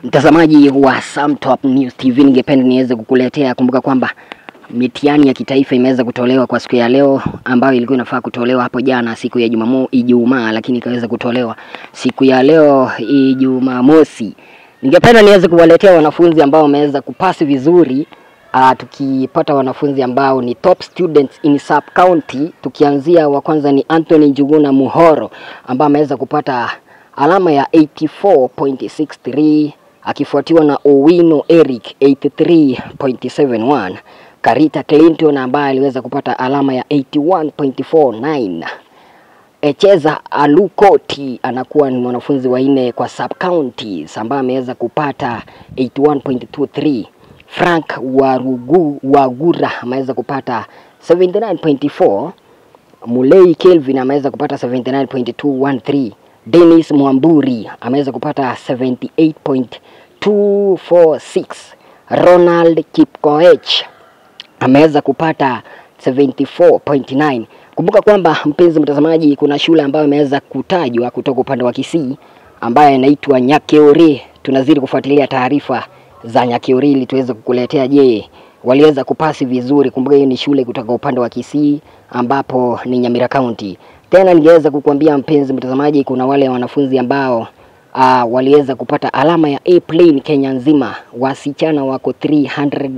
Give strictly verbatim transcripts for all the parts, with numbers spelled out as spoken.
Mtazamaji wa Sam Top News T V, ningependa niweze kukuletea, kumbuka kwamba mitihani ya kitaifa imeweza kutolewa kwa siku ya leo, ambayo ilikuwa inafaa kutolewa hapo jana siku ya Jumamosi Ijumaa, lakini ikaweza kutolewa siku ya leo Ijumamosi. Ningependa niweze kuwaletea wanafunzi ambao wameweza kupasi vizuri. Uh, tukipata wanafunzi ambao ni top students in sub county. Tukianzia wa kwanza ni Anthony Njuguna Muhoro, ambao ameweza kupata alama ya eighty-four point six three, akifuatiwa na Owino Eric eighty-three point seven one, Karita Clinton ambaye aliweza kupata alama ya eighty-one point four nine. Echeza Alukoti anakuwa ni mwanafunzi wa nne kwa sub counties ambaye ameweza kupata eighty-one point two three. Frank Warugu Wagura ameweza kupata seventy-nine point four. Mulei Kelvin ameweza kupata seventy-nine point two one three. Dennis Mwamburi ameweza kupata seventy-eight point two four six. Ronald Kipkoech ameweza kupata seventy-four point nine. Kumbuka kwamba mpenzi mtazamaji, kuna shule ambayo imeweza kutajwa kutoka upande wa Kisii ambayo inaitwa Nyakeore. Tunazidi kufuatilia taarifa za Nyakeore ili tuweze kukuletea, je, waliweza kupasi vizuri. Kumbuka hiyo ni shule kutoka upande wa Kisii ambapo ni Nyamira County. Tena ningeweza kukuambia mpenzi mtazamaji, kuna wale wanafunzi ambao uh, waliweza kupata alama ya A plane Kenya nzima. Wasichana wako three hundred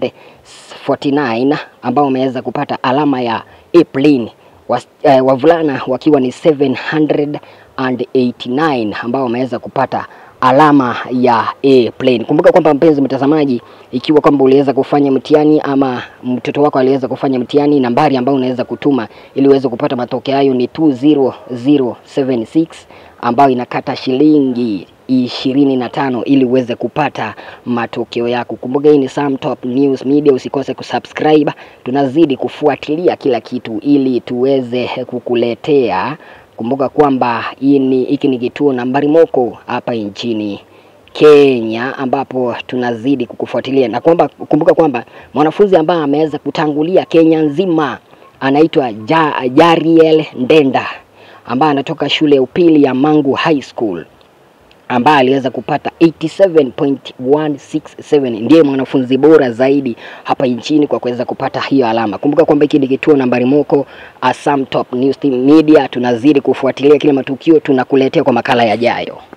forty-nine ambao wameweza kupata alama ya A plane. Was, uh, wavulana wakiwa ni seven hundred eighty-nine ambao wameweza kupata alama ya A plane. Kumbuka kwamba mpenzi mtazamaji, ikiwa kwamba uliweza kufanya mtihani ama mtoto wako aliweza kufanya mtihani, nambari ambayo unaweza kutuma ili uweze kupata matokeo hayo ni two zero zero seven six, ambayo inakata shilingi ishirini na tano ili uweze kupata matokeo yako. Kumbuka hii ni Sam Top News Media, usikose kusubscribe. Tunazidi kufuatilia kila kitu ili tuweze kukuletea. Kumbuka kwamba hii ni hiki ni kituo nambari moko hapa nchini Kenya ambapo tunazidi kukufuatilia. Na kwamba kumbuka kwamba mwanafunzi ambaye ameweza kutangulia Kenya nzima anaitwa ja, Jariel Ndenda ambaye anatoka shule ya upili ya Mangu High School, ambaye aliweza kupata eighty-seven point one six seven. Ndiye mwanafunzi bora zaidi hapa nchini kwa kuweza kupata hiyo alama. Kumbuka kwamba hiki ni kituo nambari moko Sam Top News Media. Tunazidi kufuatilia kila matukio, tunakuletea kwa makala yajayo.